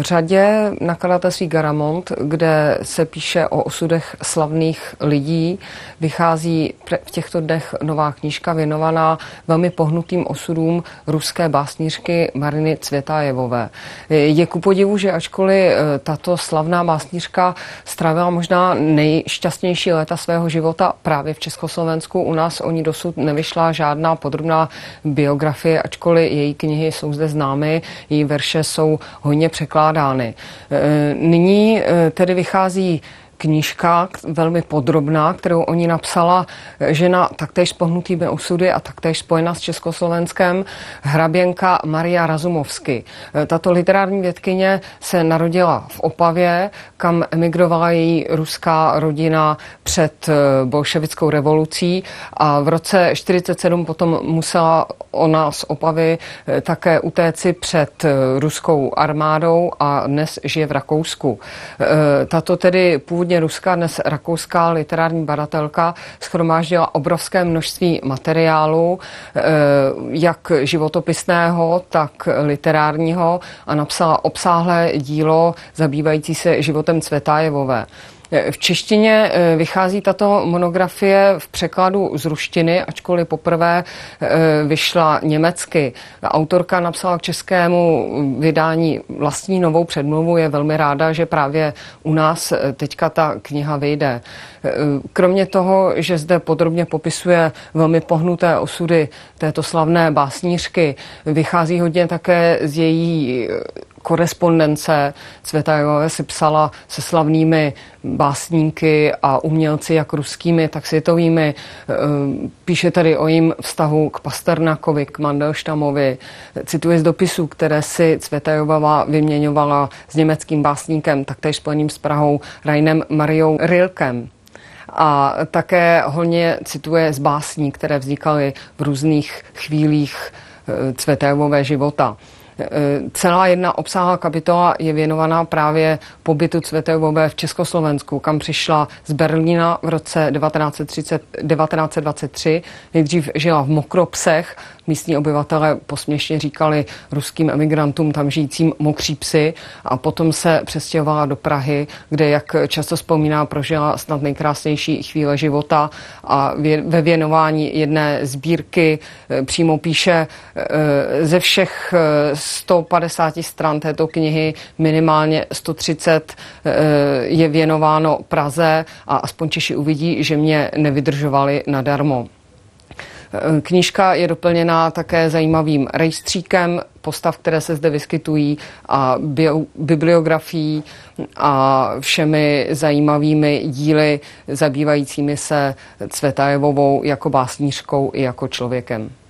řadě nakladatelství Garamond, kde se píše o osudech slavných lidí, vychází v těchto dnech nová knížka věnovaná velmi pohnutým osudům ruské básnířky Mariny Cvětajevové. Je ku podivu, že ačkoliv tato slavná básnířka strávila možná nejšťastnější léta svého života právě v Československu, u nás o ní dosud nevyšla žádná podrobná biografie, ačkoliv její knihy jsou zde známy, její verše jsou hojně překládány. Nyní tedy vychází knížka velmi podrobná, kterou o ní napsala žena taktéž s pohnutými osudy a taktéž spojená s Československem, hraběnka Maria Razumovsky. Tato literární vědkyně se narodila v Opavě, kam emigrovala její ruská rodina před bolševickou revolucí a v roce 1947 potom musela ona z Opavy také utéci před ruskou armádou a dnes žije v Rakousku. Tato tedy původně ruská, dnes rakouská literární badatelka shromáždila obrovské množství materiálu, jak životopisného, tak literárního a napsala obsáhlé dílo zabývající se životem Cvětajevové. V češtině vychází tato monografie v překladu z ruštiny, ačkoliv poprvé vyšla německy. Autorka napsala k českému vydání vlastní novou předmluvu, je velmi ráda, že právě u nás teďka ta kniha vyjde. Kromě toho, že zde podrobně popisuje velmi pohnuté osudy této slavné básnířky, vychází hodně také z její korespondence. Cvětajevové si psala se slavnými básníky a umělci, jak ruskými, tak světovými. Píše tady o jejím vztahu k Pasternakovi, k Mandelštamovi. Cituje z dopisů, které si Cvětajevová vyměňovala s německým básníkem, taktéž spojeným s Prahou, Rainem Mariou Rilkem. A také hodně cituje z básní, které vznikaly v různých chvílích Cvětajevové života. Celá jedna obsáhlá kapitola je věnovaná právě pobytu Cvětajevové v Československu, kam přišla z Berlína v roce 1923. Nejdřív žila v Mokropsech. Místní obyvatelé posměšně říkali ruským emigrantům tam žijícím mokří psy a potom se přestěhovala do Prahy, kde, jak často vzpomíná, prožila snad nejkrásnější chvíle života a ve věnování jedné sbírky přímo píše: ze všech 150 stran této knihy minimálně 130 je věnováno Praze a aspoň Češi uvidí, že mě nevydržovali nadarmo. Knížka je doplněná také zajímavým rejstříkem postav, které se zde vyskytují, a bibliografií a všemi zajímavými díly zabývajícími se Cvětajevovou jako básnířkou i jako člověkem.